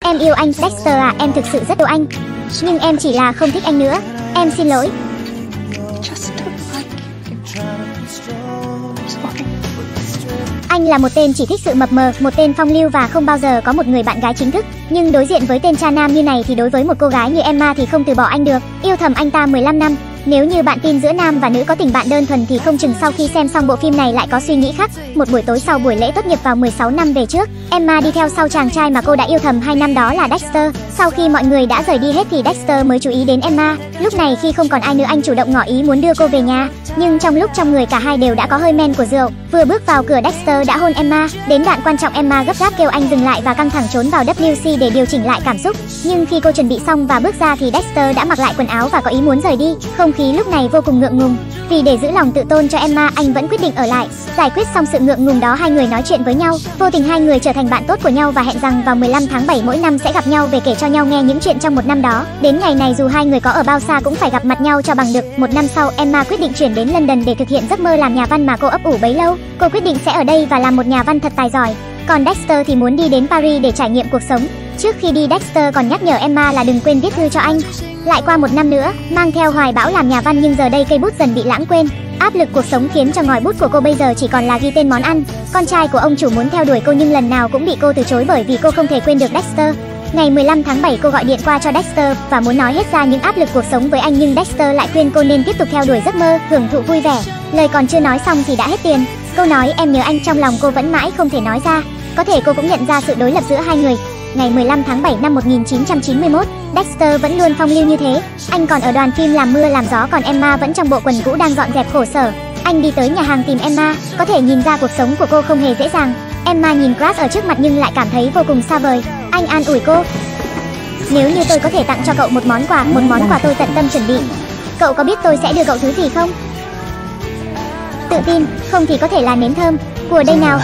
Em yêu anh, Dexter à, em thực sự rất yêu anh. Nhưng em chỉ là không thích anh nữa. Em xin lỗi. Anh là một tên chỉ thích sự mập mờ, một tên phong lưu và không bao giờ có một người bạn gái chính thức. Nhưng đối diện với tên cha nam như này thì đối với một cô gái như Emma thì không từ bỏ anh được. Yêu thầm anh ta 15 năm. Nếu như bạn tin giữa nam và nữ có tình bạn đơn thuần thì không chừng sau khi xem xong bộ phim này lại có suy nghĩ khác. Một buổi tối sau buổi lễ tốt nghiệp vào 16 năm về trước, Emma đi theo sau chàng trai mà cô đã yêu thầm 2 năm, đó là Dexter. Sau khi mọi người đã rời đi hết thì Dexter mới chú ý đến Emma. Lúc này khi không còn ai nữa, anh chủ động ngỏ ý muốn đưa cô về nhà. Nhưng trong lúc trong người cả hai đều đã có hơi men của rượu. Vừa bước vào cửa, Dexter đã hôn Emma. Đến đoạn quan trọng, Emma gấp gáp kêu anh dừng lại và căng thẳng trốn vào WC để điều chỉnh lại cảm xúc. Nhưng khi cô chuẩn bị xong và bước ra thì Dexter đã mặc lại quần áo và có ý muốn rời đi. Không khí lúc này vô cùng ngượng ngùng. Vì để giữ lòng tự tôn cho Emma, anh vẫn quyết định ở lại. Giải quyết xong sự ngượng ngùng đó, hai người nói chuyện với nhau. Vô tình hai người trở thành bạn tốt của nhau và hẹn rằng vào 15 tháng 7 mỗi năm sẽ gặp nhau về kể cho nhau nghe những chuyện trong một năm đó. Đến ngày này dù hai người có ở bao xa cũng phải gặp mặt nhau cho bằng được. Một năm sau, Emma quyết định chuyển đến London để thực hiện giấc mơ làm nhà văn mà cô ấp ủ bấy lâu. Cô quyết định sẽ ở đây và làm một nhà văn thật tài giỏi. Còn Dexter thì muốn đi đến Paris để trải nghiệm cuộc sống. Trước khi đi, Dexter còn nhắc nhở Emma là đừng quên viết thư cho anh. Lại qua một năm nữa, mang theo hoài bão làm nhà văn nhưng giờ đây cây bút dần bị lãng quên. Áp lực cuộc sống khiến cho ngòi bút của cô bây giờ chỉ còn là ghi tên món ăn. Con trai của ông chủ muốn theo đuổi cô nhưng lần nào cũng bị cô từ chối bởi vì cô không thể quên được Dexter. Ngày 15 tháng 7 cô gọi điện qua cho Dexter và muốn nói hết ra những áp lực cuộc sống với anh, nhưng Dexter lại khuyên cô nên tiếp tục theo đuổi giấc mơ, hưởng thụ vui vẻ. Lời còn chưa nói xong thì đã hết tiền. Câu nói em nhớ anh trong lòng cô vẫn mãi không thể nói ra. Có thể cô cũng nhận ra sự đối lập giữa hai người. Ngày 15 tháng 7 năm 1991, Dexter vẫn luôn phong lưu như thế. Anh còn ở đoàn phim làm mưa làm gió, còn Emma vẫn trong bộ quần cũ đang dọn dẹp khổ sở. Anh đi tới nhà hàng tìm Emma, có thể nhìn ra cuộc sống của cô không hề dễ dàng. Emma nhìn Crush ở trước mặt nhưng lại cảm thấy vô cùng xa vời. Anh an ủi cô. Nếu như tôi có thể tặng cho cậu một món quà tôi tận tâm chuẩn bị, cậu có biết tôi sẽ đưa cậu thứ gì không? Tự tin, không thì có thể là nến thơm. Của đây nào.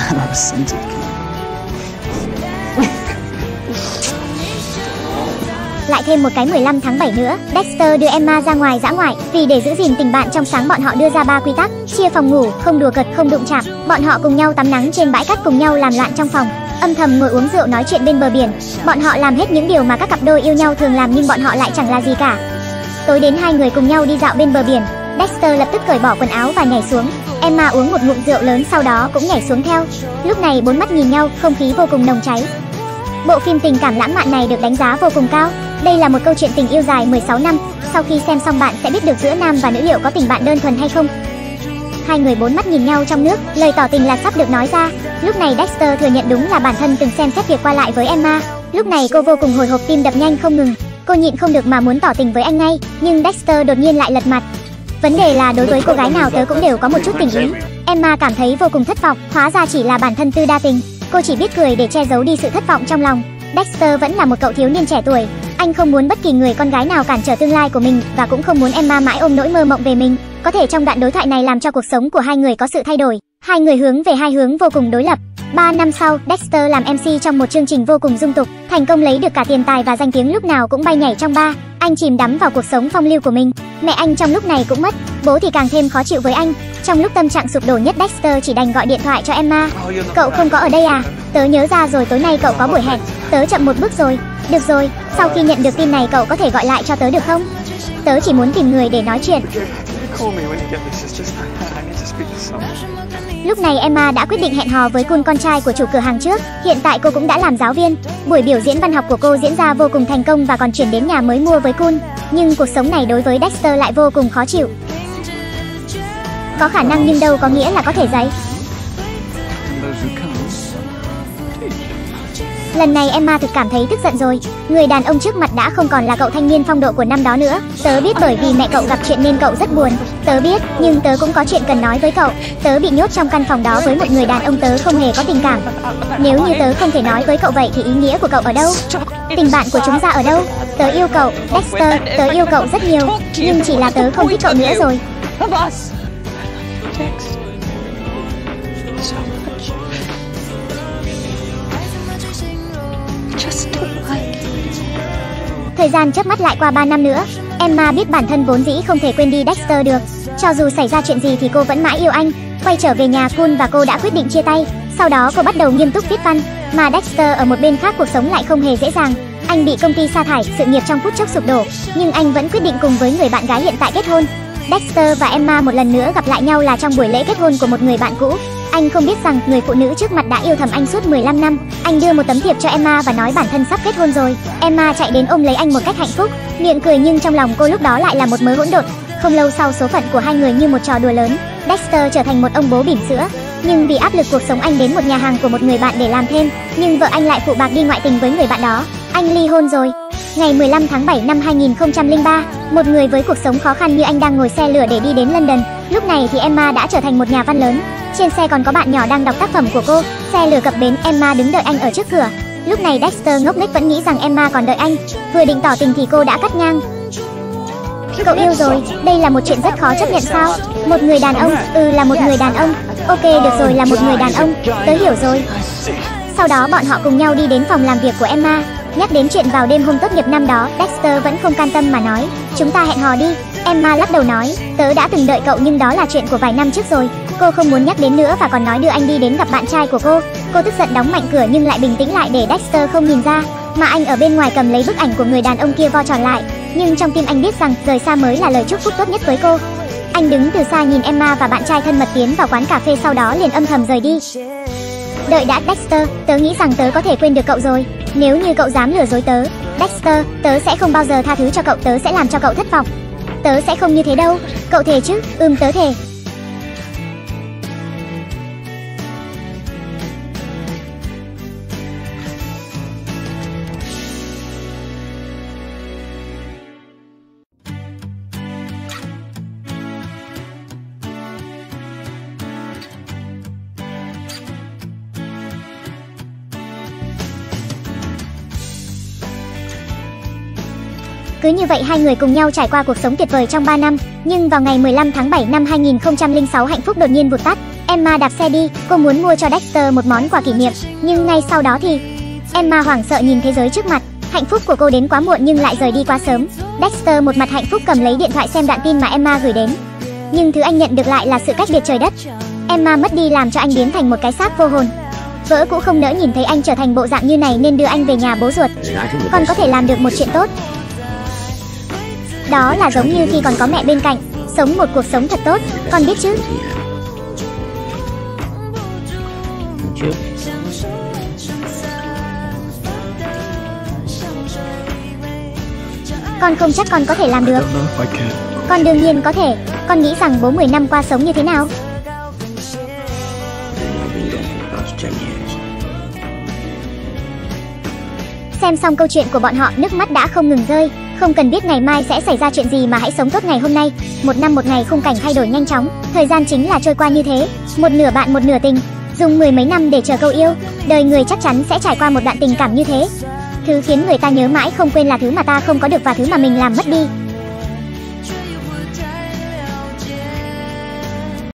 Lại thêm một cái 15 tháng 7 nữa, Dexter đưa Emma ra ngoài dã ngoại. Vì để giữ gìn tình bạn trong sáng, bọn họ đưa ra 3 quy tắc: chia phòng ngủ, không đùa cợt, không đụng chạm. Bọn họ cùng nhau tắm nắng trên bãi cát, cùng nhau làm loạn trong phòng, âm thầm ngồi uống rượu nói chuyện bên bờ biển. Bọn họ làm hết những điều mà các cặp đôi yêu nhau thường làm, nhưng bọn họ lại chẳng là gì cả. Tối đến hai người cùng nhau đi dạo bên bờ biển. Dexter lập tức cởi bỏ quần áo và nhảy xuống. Emma uống một ngụm rượu lớn sau đó cũng nhảy xuống theo. Lúc này bốn mắt nhìn nhau, không khí vô cùng nồng cháy. Bộ phim tình cảm lãng mạn này được đánh giá vô cùng cao. Đây là một câu chuyện tình yêu dài 16 năm. Sau khi xem xong bạn sẽ biết được giữa nam và nữ liệu có tình bạn đơn thuần hay không. Hai người bốn mắt nhìn nhau trong nước, lời tỏ tình là sắp được nói ra. Lúc này Dexter thừa nhận đúng là bản thân từng xem xét việc qua lại với Emma. Lúc này cô vô cùng hồi hộp, tim đập nhanh không ngừng. Cô nhịn không được mà muốn tỏ tình với anh ngay, nhưng Dexter đột nhiên lại lật mặt. Vấn đề là đối với cô gái nào tớ cũng đều có một chút tình ý. Emma cảm thấy vô cùng thất vọng, hóa ra chỉ là bản thân tư đa tình. Cô chỉ biết cười để che giấu đi sự thất vọng trong lòng. Dexter vẫn là một cậu thiếu niên trẻ tuổi. Anh không muốn bất kỳ người con gái nào cản trở tương lai của mình, và cũng không muốn Emma mãi ôm nỗi mơ mộng về mình. Có thể trong đoạn đối thoại này làm cho cuộc sống của hai người có sự thay đổi. Hai người hướng về hai hướng vô cùng đối lập. 3 năm sau, Dexter làm MC trong một chương trình vô cùng dung tục, thành công lấy được cả tiền tài và danh tiếng, lúc nào cũng bay nhảy trong bar. Anh chìm đắm vào cuộc sống phong lưu của mình. Mẹ anh trong lúc này cũng mất, bố thì càng thêm khó chịu với anh. Trong lúc tâm trạng sụp đổ nhất, Dexter chỉ đành gọi điện thoại cho Emma. Cậu không có ở đây à? Tớ nhớ ra rồi, tối nay cậu có buổi hẹn. Tớ chậm một bước rồi. Được rồi, sau khi nhận được tin này cậu có thể gọi lại cho tớ được không? Tớ chỉ muốn tìm người để nói chuyện. Lúc này Emma đã quyết định hẹn hò với Kun, con trai của chủ cửa hàng trước. Hiện tại cô cũng đã làm giáo viên. Buổi biểu diễn văn học của cô diễn ra vô cùng thành công và còn chuyển đến nhà mới mua với Kun. Nhưng cuộc sống này đối với Dexter lại vô cùng khó chịu. Có khả năng nhưng đâu có nghĩa là có thể dạy. Lần này Emma thực cảm thấy tức giận rồi. Người đàn ông trước mặt đã không còn là cậu thanh niên phong độ của năm đó nữa. Tớ biết bởi vì mẹ cậu gặp chuyện nên cậu rất buồn. Tớ biết, nhưng tớ cũng có chuyện cần nói với cậu. Tớ bị nhốt trong căn phòng đó với một người đàn ông, tớ không hề có tình cảm. Nếu như tớ không thể nói với cậu vậy thì ý nghĩa của cậu ở đâu? Tình bạn của chúng ta ở đâu? Tớ yêu cậu, Dexter, tớ yêu cậu rất nhiều. Nhưng chỉ là tớ không thích cậu nữa rồi. Thời gian chớp mắt lại qua 3 năm nữa. Emma biết bản thân vốn dĩ không thể quên đi Dexter được. Cho dù xảy ra chuyện gì thì cô vẫn mãi yêu anh. Quay trở về nhà, Kun và cô đã quyết định chia tay. Sau đó cô bắt đầu nghiêm túc viết văn, mà Dexter ở một bên khác cuộc sống lại không hề dễ dàng. Anh bị công ty sa thải, sự nghiệp trong phút chốc sụp đổ, nhưng anh vẫn quyết định cùng với người bạn gái hiện tại kết hôn. Dexter và Emma một lần nữa gặp lại nhau là trong buổi lễ kết hôn của một người bạn cũ. Anh không biết rằng người phụ nữ trước mặt đã yêu thầm anh suốt 15 năm. Anh đưa một tấm thiệp cho Emma và nói bản thân sắp kết hôn rồi. Emma chạy đến ôm lấy anh một cách hạnh phúc, miệng cười nhưng trong lòng cô lúc đó lại là một mớ hỗn độn. Không lâu sau, số phận của hai người như một trò đùa lớn. Dexter trở thành một ông bố bỉm sữa, nhưng vì áp lực cuộc sống anh đến một nhà hàng của một người bạn để làm thêm, nhưng vợ anh lại phụ bạc đi ngoại tình với người bạn đó. Anh ly hôn rồi. Ngày 15 tháng 7 năm 2003, một người với cuộc sống khó khăn như anh đang ngồi xe lửa để đi đến London. Lúc này thì Emma đã trở thành một nhà văn lớn. Trên xe còn có bạn nhỏ đang đọc tác phẩm của cô. Xe lửa cập bến, Emma đứng đợi anh ở trước cửa. Lúc này Dexter ngốc nghếch vẫn nghĩ rằng Emma còn đợi anh. Vừa định tỏ tình thì cô đã cắt ngang. Cậu yêu rồi, đây là một chuyện rất khó chấp nhận sao? Một người đàn ông, là một người đàn ông. Ok, được rồi, là một người đàn ông, tớ hiểu rồi. Sau đó bọn họ cùng nhau đi đến phòng làm việc của Emma. Nhắc đến chuyện vào đêm hôm tốt nghiệp năm đó, Dexter vẫn không can tâm mà nói, chúng ta hẹn hò đi. Emma lắc đầu nói, tớ đã từng đợi cậu nhưng đó là chuyện của vài năm trước rồi. Cô không muốn nhắc đến nữa và còn nói đưa anh đi đến gặp bạn trai của cô. Cô tức giận đóng mạnh cửa nhưng lại bình tĩnh lại để Dexter không nhìn ra, mà anh ở bên ngoài cầm lấy bức ảnh của người đàn ông kia vo tròn lại. Nhưng trong tim anh biết rằng rời xa mới là lời chúc phúc tốt nhất với cô. Anh đứng từ xa nhìn Emma và bạn trai thân mật tiến vào quán cà phê, sau đó liền âm thầm rời đi. Đợi đã Dexter, tớ nghĩ rằng tớ có thể quên được cậu rồi. Nếu như cậu dám lừa dối tớ, Dexter, tớ sẽ không bao giờ tha thứ cho cậu, tớ sẽ làm cho cậu thất vọng. Tớ sẽ không như thế đâu. Cậu thề chứ? Tớ thề. Cứ như vậy hai người cùng nhau trải qua cuộc sống tuyệt vời trong 3 năm. Nhưng vào ngày 15 tháng 7 năm 2006, hạnh phúc đột nhiên vụt tắt. Emma đạp xe đi, cô muốn mua cho Dexter một món quà kỷ niệm. Nhưng ngay sau đó thì Emma hoảng sợ nhìn thế giới trước mặt. Hạnh phúc của cô đến quá muộn nhưng lại rời đi quá sớm. Dexter một mặt hạnh phúc cầm lấy điện thoại xem đoạn tin mà Emma gửi đến. Nhưng thứ anh nhận được lại là sự cách biệt trời đất. Emma mất đi làm cho anh biến thành một cái xác vô hồn. Vỡ cũ không nỡ nhìn thấy anh trở thành bộ dạng như này nên đưa anh về nhà bố ruột. Con có thể làm được một chuyện tốt. Đó là giống như khi còn có mẹ bên cạnh, sống một cuộc sống thật tốt, con biết chứ? Con không chắc con có thể làm được. Con đương nhiên có thể. Con nghĩ rằng bố 10 năm qua sống như thế nào? Xem xong câu chuyện của bọn họ, nước mắt đã không ngừng rơi. Không cần biết ngày mai sẽ xảy ra chuyện gì mà hãy sống tốt ngày hôm nay. Một năm một ngày, khung cảnh thay đổi nhanh chóng. Thời gian chính là trôi qua như thế. Một nửa bạn một nửa tình. Dùng 10 mấy năm để chờ câu yêu. Đời người chắc chắn sẽ trải qua một đoạn tình cảm như thế. Thứ khiến người ta nhớ mãi không quên là thứ mà ta không có được và thứ mà mình làm mất đi.